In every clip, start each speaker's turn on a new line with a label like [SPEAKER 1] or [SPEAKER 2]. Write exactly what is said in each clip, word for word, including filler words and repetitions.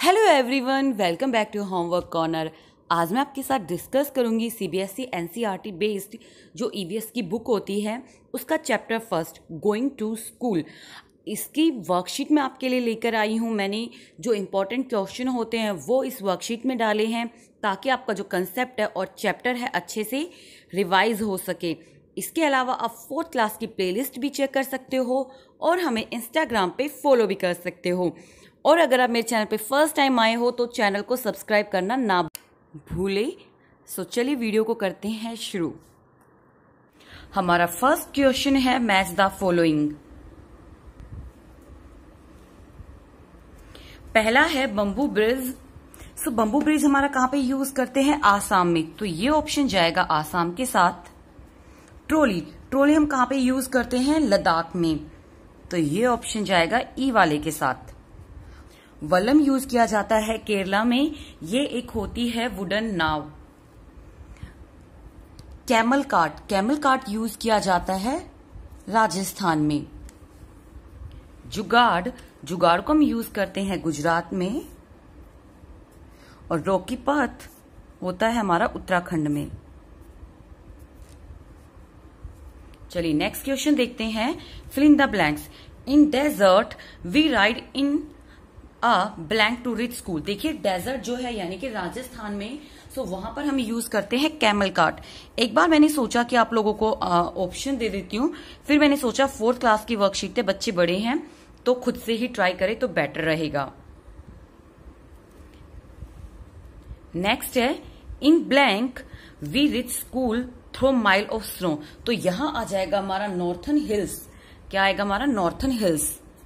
[SPEAKER 1] Hello everyone, welcome back to homework corner. आज मैं आपके साथ डिस्कस करूंगी सीबीएसई एनसीईआरटी बेस्ड जो ईवीएस की बुक होती है उसका chapter first going to school. इसकी वर्कशीट मैं आपके लिए लेकर आई हूं। मैंने जो इम्पोर्टेंट क्वेश्चन होते हैं वो इस वर्कशीट में डाले हैं ताकि आपका जो कंसेप्ट है और चैप्टर है अच्छे से रिवाइज हो सके। इसके अलावा आप फोर्थ क्लास की प्लेलिस्ट भी चेक कर सकते हो और हमें इंस्टाग्राम पे फॉलो भी कर सकते हो। और अगर आप मेरे चैनल पे फर्स्ट टाइम आए हो तो चैनल को सब्सक्राइब करना ना भूले। सो चलिए वीडियो को करते हैं शुरू। हमारा फर्स्ट क्वेश्चन है मैच द फॉलोइंग। पहला है bamboo bridge. So bamboo bridge हमारा कहां पे यूज करते हैं? आसाम में, तो ये ऑप्शन जाएगा आसाम के साथ। ट्रॉली, ट्रॉली हम कहां पे यूज करते हैं? लद्दाख में, तो ये ऑप्शन जाएगा ई वाले के साथ। वल्लम यूज किया जाता है केरला में, ये एक होती है वुडन नाव। Camel cart, camel cart use किया जाता है राजस्थान में। जुगाड़, जुगाड़ को हम यूज करते हैं गुजरात में। और रॉकी पथ होता है हमारा उत्तराखंड में। चलिए नेक्स्ट क्वेश्चन देखते हैं। Fill in the blanks. In desert we ride in a blank to reach school. देखिए डेजर्ट जो है यानी कि राजस्थान में, सो वहां पर हम यूज करते हैं कैमल कार्ट। एक बार मैंने सोचा कि आप लोगों को ऑप्शन दे देती हूँ, फिर मैंने सोचा फोर्थ क्लास की वर्कशीट है, बच्चे बड़े हैं तो खुद से ही ट्राई करें तो बेटर रहेगा। नेक्स्ट है in blank we reach school through mile of snow. तो यहां आ जाएगा हमारा नॉर्थन हिल्स। क्या आएगा हमारा? Northern hills.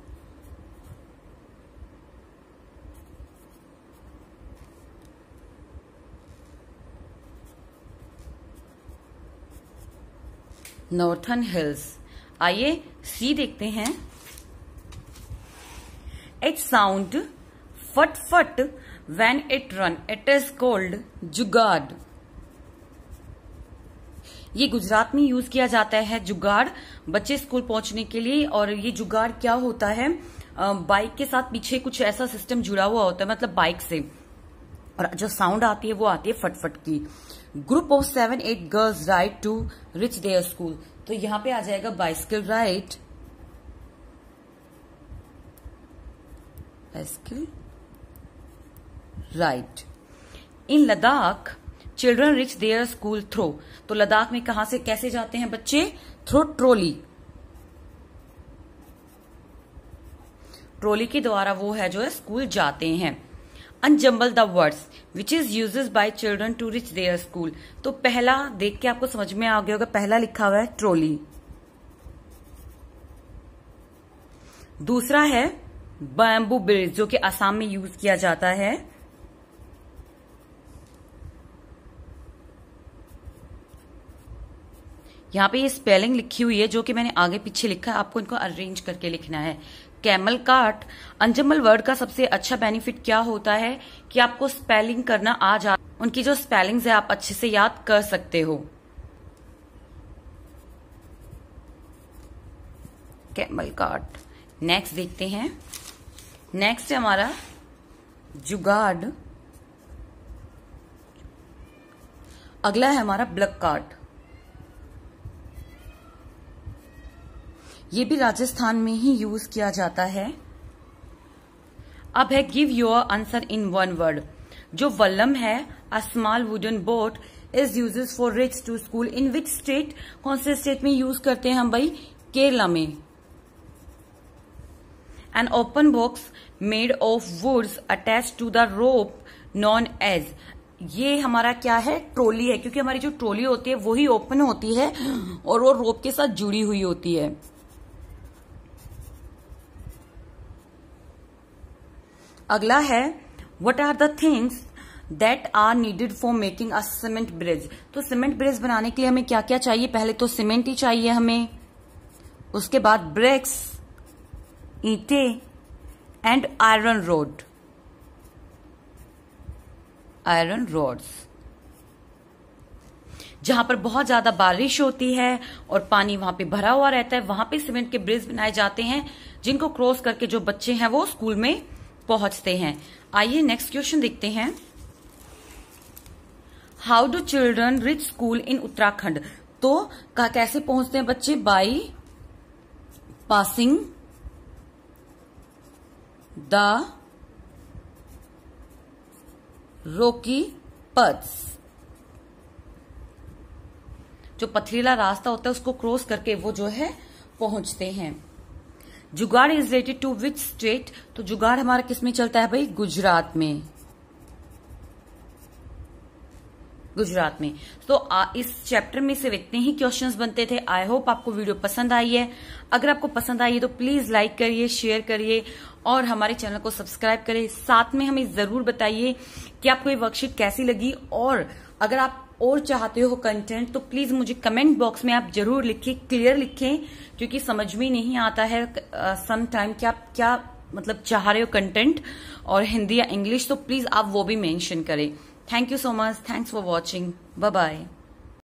[SPEAKER 1] Northern hills. आइए सी देखते हैं। It sound phat phat when it run, it is called jugaad. ये गुजरात में यूज किया जाता है जुगाड़ बच्चे स्कूल पहुंचने के लिए। और ये जुगाड़ क्या होता है? बाइक के साथ पीछे कुछ ऐसा सिस्टम जुड़ा हुआ होता है, मतलब बाइक से, और जो साउंड आती है वो आती है फटफट की। Group of seven eight girls ride to reach their school. तो यहां पे आ जाएगा bicycle ride, bicycle ride. In Ladakh children reach their school through. तो लद्दाख में कहां से कैसे जाते हैं बच्चे? Throw trolley. ट्रॉली के द्वारा वो है जो है स्कूल जाते हैं। Unjumble the words which is uses by children to reach their school. तो पहला देख के आपको समझ में आ गया होगा, पहला लिखा हुआ है ट्रॉली। दूसरा है बैम्बू ब्रिज जो कि असम में यूज किया जाता है। यहां पे ये स्पेलिंग लिखी हुई है जो कि मैंने आगे पीछे लिखा है, आपको इनको अरेंज करके लिखना है। Camel cart. अनजम्बल वर्ड का सबसे अच्छा बेनिफिट क्या होता है कि आपको स्पेलिंग करना आ जा, उनकी जो स्पेलिंग्स है आप अच्छे से याद कर सकते हो। Camel cart. नेक्स्ट देखते हैं। नेक्स्ट है हमारा जुगाड़। अगला है हमारा ब्लक कार्ट। ये भी राजस्थान में ही यूज किया जाता है। अब है give your answer in one word. जो वल्लम है a small wooden boat is uses for reach to school in which state. कौन से स्टेट में यूज करते हैं हम भाई? केरला में। An open box made of woods attach to the rope known as. ये हमारा क्या है? ट्रॉली है, क्योंकि हमारी जो ट्रॉली होती है वही ओपन होती है और वो रोप के साथ जुड़ी हुई होती है। अगला है what are the things that are needed for making a cement bridge. तो सीमेंट ब्रिज बनाने के लिए हमें क्या क्या चाहिए? पहले तो सीमेंट ही चाहिए हमें, उसके बाद ब्रिक्स, ईंटें and iron rod, iron rods. जहां पर बहुत ज्यादा बारिश होती है और पानी वहां पे भरा हुआ रहता है, वहां पे सीमेंट के ब्रिज बनाए जाते हैं जिनको क्रॉस करके जो बच्चे हैं वो स्कूल में पहुंचते हैं। आइए नेक्स्ट क्वेश्चन देखते हैं। How do children reach school in Uttarakhand? तो का कैसे पहुंचते हैं बच्चे? बाई पासिंग द रोकी पथ्स। जो पथरीला रास्ता होता है उसको क्रॉस करके वो जो है पहुंचते हैं। Jugaad is related to which state? तो जुगाड़ हमारा किस में चलता है भाई? गुजरात में। गुजरात में। तो आ, इस चैप्टर में सिर्फ इतने ही क्वेश्चंस बनते थे। आई होप आपको वीडियो पसंद आई है। अगर आपको पसंद आई है तो प्लीज लाइक करिए, शेयर करिए और हमारे चैनल को सब्सक्राइब करिए। साथ में हमें जरूर बताइए कि आपको ये वर्कशीट कैसी लगी, और अगर आप और चाहते हो कंटेंट तो प्लीज मुझे कमेंट बॉक्स में आप जरूर लिखिए, क्लियर लिखें, क्योंकि समझ में नहीं आता है सम टाइम कि आप क्या मतलब चाह रहे हो कंटेंट, और हिंदी या इंग्लिश, तो प्लीज आप वो भी मेंशन करें। Thank you so much. Thanks for watching. Bye bye.